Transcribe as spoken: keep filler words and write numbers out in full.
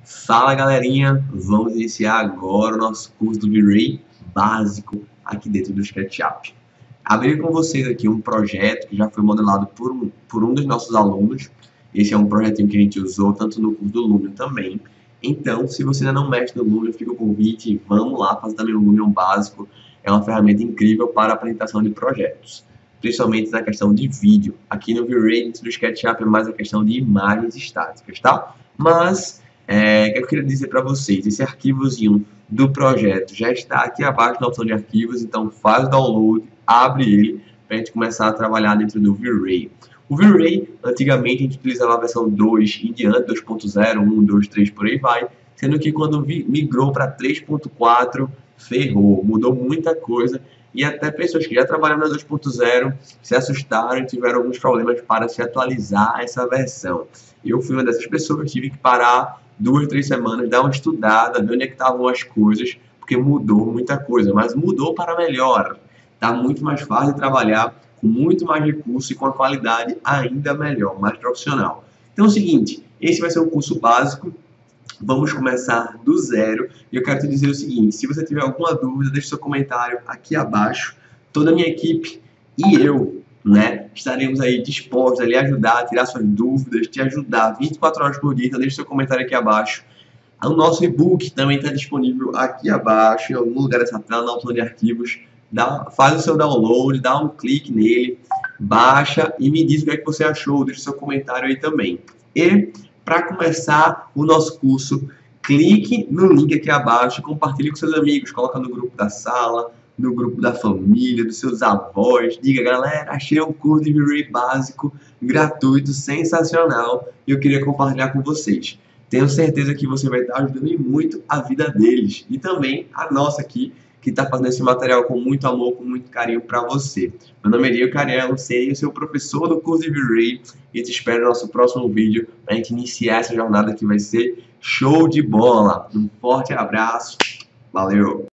Fala galerinha, vamos iniciar agora o nosso curso do V-Ray básico aqui dentro do SketchUp. Abri com vocês aqui um projeto que já foi modelado por um, por um dos nossos alunos. Esse é um projetinho que a gente usou tanto no curso do Lumion também. Então, se você ainda não mexe no Lumion, fica o convite, vamos lá fazer também o Lumion básico. É uma ferramenta incrível para apresentação de projetos, principalmente na questão de vídeo. Aqui no V-Ray, dentro do SketchUp, é mais a questão de imagens estáticas, tá? Mas É, o que eu queria dizer para vocês, esse arquivozinho do projeto já está aqui abaixo na opção de arquivos, então faz o download, abre ele para a gente começar a trabalhar dentro do V-Ray. O V-Ray, antigamente a gente utilizava a versão dois em diante, dois ponto zero, um, dois, três, por aí vai, sendo que quando migrou para três ponto quatro, ferrou, mudou muita coisa e até pessoas que já trabalham na dois ponto zero se assustaram e tiveram alguns problemas para se atualizar essa versão. Eu fui uma dessas pessoas, tive que parar duas, três semanas, dar uma estudada, ver onde é que estavam as coisas, porque mudou muita coisa, mas mudou para melhor. Está muito mais fácil de trabalhar, com muito mais recurso e com a qualidade ainda melhor, mais profissional. Então é o seguinte, esse vai ser um curso básico, vamos começar do zero, e eu quero te dizer o seguinte, se você tiver alguma dúvida, deixe seu comentário aqui abaixo, toda a minha equipe e eu, né, estaremos aí dispostos a lhe ajudar, a tirar suas dúvidas, te ajudar vinte e quatro horas por dia, então deixe seu comentário aqui abaixo. O nosso e-book também está disponível aqui abaixo, em algum lugar dessa tela, na opção de arquivos. Dá, faz o seu download, dá um clique nele, baixa e me diz o que é que você achou, deixe seu comentário aí também. E, para começar o nosso curso, clique no link aqui abaixo, compartilhe com seus amigos, coloca no grupo da sala, no grupo da família, dos seus avós, diga, galera, achei um curso de V-Ray básico, gratuito, sensacional, e eu queria compartilhar com vocês. Tenho certeza que você vai estar ajudando muito a vida deles, e também a nossa aqui, que está fazendo esse material com muito amor, com muito carinho para você. Meu nome é Diego Carello, serei o seu professor do curso de V-Ray, e te espero no nosso próximo vídeo, para a gente iniciar essa jornada que vai ser show de bola. Um forte abraço, valeu!